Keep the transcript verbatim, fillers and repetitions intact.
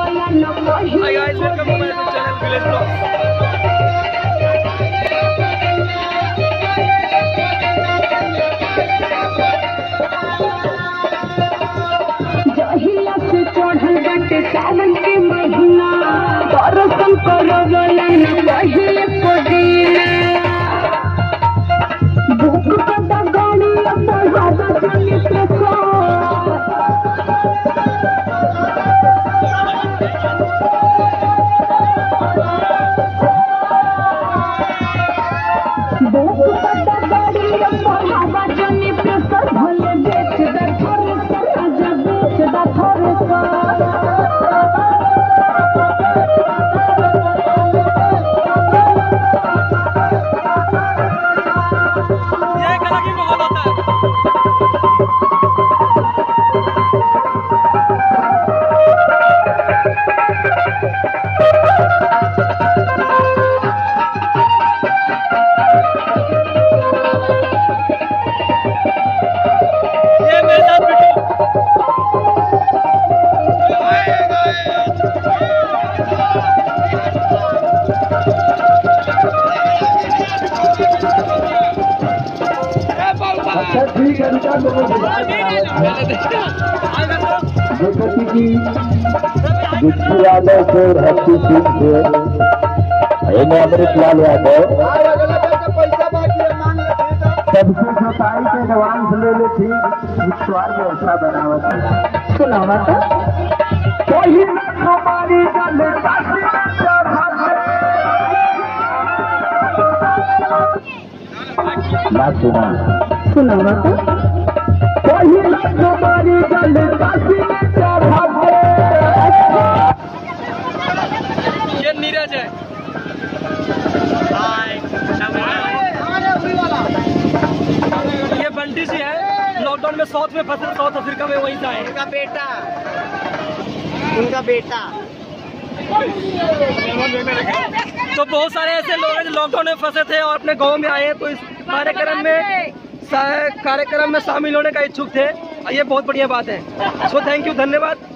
Hi guys, welcome to my YouTube channel Village Vlogs. जहिया से चढ़ल बाटे सावन के महीना दर्शन करवला न पहिले पड़ीना भूख पता गाड़ी अपन राजा चली प्रसा भूख पता गाड़ी अपन राजा चली प्रसा भले बेच दे थोड़े राजा बेच दे थोड़े ये गाना की बहुत होता है। ये मेरे साथ बिट्टू अच्छा ठीक है इनका दोनों जगती की गुच्ची यादव से हस्ती सिंह से इन्हें अमृत लाल यादव सबसे सफाई के एडवांस ले ले थी विश्वास व्यवस्था बनावत सुनावा था कोई न हमारी गल काशी में चढ़ाते ना सुना सुनावा था कोई न हमारी गल काशी में चढ़ाते ये नीरज है। ये बंटी सी है, लॉकडाउन में साउथ में फंसे, साउथ अफ्रीका में वहीं से आए। उनका बेटा उनका बेटा तो बहुत सारे ऐसे लोग हैं जो लॉकडाउन में फंसे थे और अपने गांव में आए, तो इस कार्यक्रम में कार्यक्रम में शामिल होने का इच्छुक थे। ये बहुत बढ़िया बात है। सो थैंक यू, धन्यवाद।